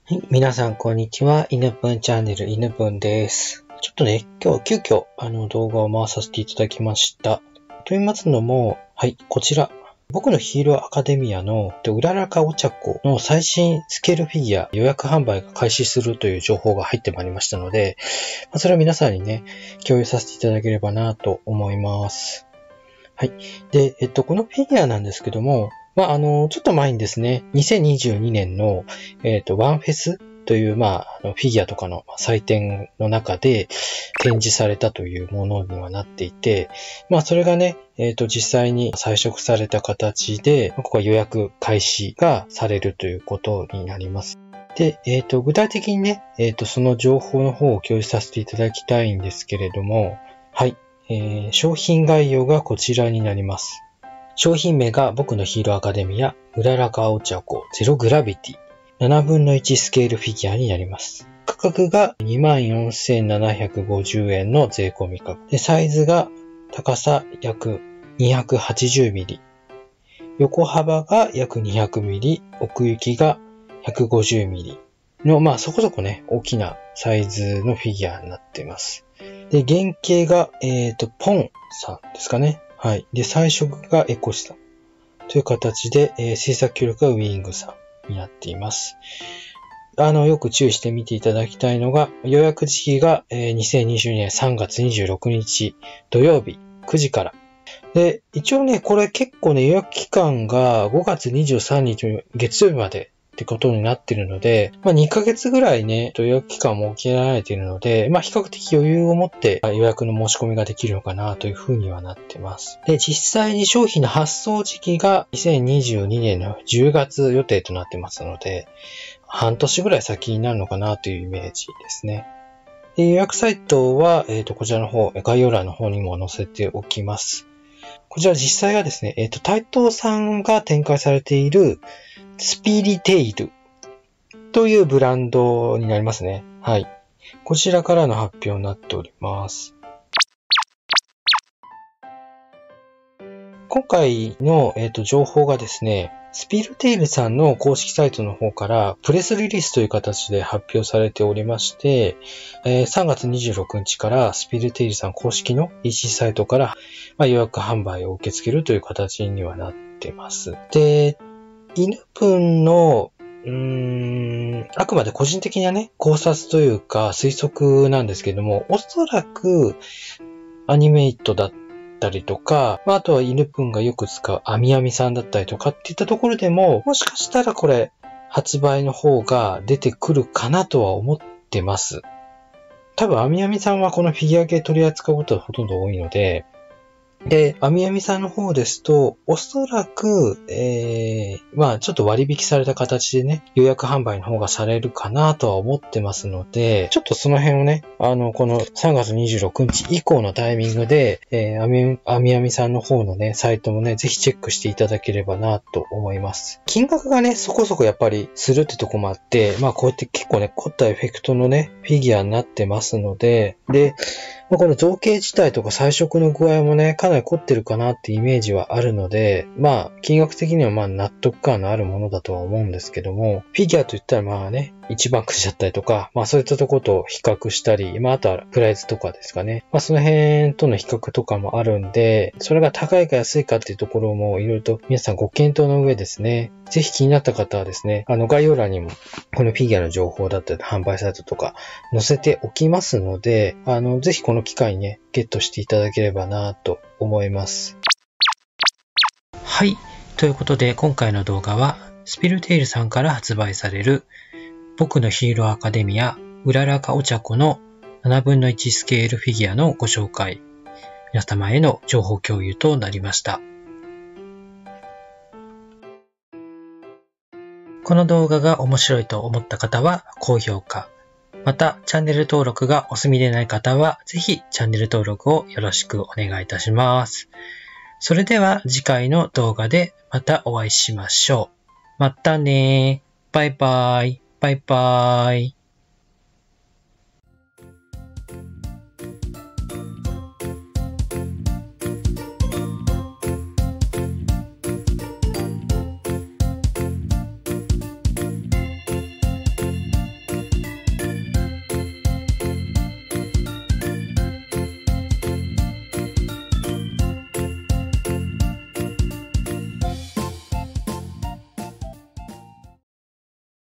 はい、皆さんこんにちは。犬ぷんチャンネル犬ぷんです。ちょっとね、今日急遽動画を回させていただきました。と言いますのも、はい、こちら。僕のヒーローアカデミアのうららかお茶子の最新スケールフィギュア予約販売が開始するという情報が入ってまいりましたので、それを皆さんにね、共有させていただければなと思います。はい。で、このフィギュアなんですけども、ちょっと前にですね、2022年の、ワンフェスという、フィギュアとかの祭典の中で展示されたというものにはなっていて、それがね、実際に彩色された形で、ここは予約開始がされるということになります。で、具体的にね、その情報の方を共有させていただきたいんですけれども、はい。商品概要がこちらになります。商品名が僕のヒーローアカデミアうららかお茶子ゼログラビティ7分の1スケールフィギュアになります。価格が 24,750 円の税込み価格で、サイズが高さ約 280mm、横幅が約 200mm、奥行きが 150mm の、そこそこね、大きなサイズのフィギュアになっています。で、原型が、ポンさんですかね。はい。で、彩色がエコシさんという形で、制作協力がウィングさんになっています。よく注意して見ていただきたいのが、予約時期が、2022年3月26日土曜日9時から。で、一応ね、これ結構ね、予約期間が5月23日月曜日までってことになっているので、2ヶ月ぐらいね、予約期間も設けられているので、比較的余裕を持って予約の申し込みができるのかなというふうにはなっています。で、実際に商品の発送時期が2022年の10月予定となってますので、半年ぐらい先になるのかなというイメージですね。で、予約サイトは、こちらの方、概要欄の方にも載せておきます。こちら実際はですね、台東さんが展開されているスピリテイルというブランドになりますね。はい。こちらからの発表になっております。今回の、情報がですね、スピルテイルさんの公式サイトの方からプレスリリースという形で発表されておりまして、3月26日からスピルテイルさん公式の EC サイトから、予約販売を受け付けるという形にはなっています。で、犬ぷんのあくまで個人的なね、考察というか推測なんですけども、おそらくアニメイトだったりとか、あとは犬ぷんがよく使うアミアミさんだったりとかっていったところでも、もしかしたらこれ発売の方が出てくるかなとは思ってます。多分アミアミさんはこのフィギュア系取り扱うことがほとんど多いので、で、アミアミさんの方ですと、おそらく、ちょっと割引された形でね、予約販売の方がされるかなとは思ってますので、ちょっとその辺をね、この3月26日以降のタイミングで、アミアミさんの方のね、サイトもね、ぜひチェックしていただければなと思います。金額がね、そこそこやっぱりするってとこもあって、こうやって結構ね、凝ったエフェクトのね、フィギュアになってますので、で、この造形自体とか彩色の具合もね、かなり凝ってるかなってイメージはあるので、金額的には納得感のあるものだとは思うんですけども、フィギュアといったら一番くじだったりとか、そういったところと比較したり、あとはプライズとかですかね。その辺との比較とかもあるんで、それが高いか安いかっていうところもいろいろと皆さんご検討の上ですね、ぜひ気になった方はですね、概要欄にもこのフィギュアの情報だったり販売サイトとか載せておきますので、ぜひこの機会にね、ゲットしていただければなと思います。はい。ということで、今回の動画は、スピルテイルさんから発売される、僕のヒーローアカデミア、うららかお茶子の7分の1スケールフィギュアのご紹介、皆様への情報共有となりました。この動画が面白いと思った方は、高評価。また、チャンネル登録がお済みでない方は、ぜひチャンネル登録をよろしくお願いいたします。それでは次回の動画でまたお会いしましょう。またねー。バイバイ。バイバイ。